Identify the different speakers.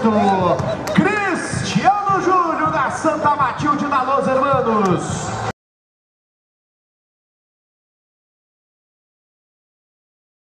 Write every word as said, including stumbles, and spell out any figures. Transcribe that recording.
Speaker 1: quarto, Cristiano Júnior da Santa Matilde da Los Hermanos.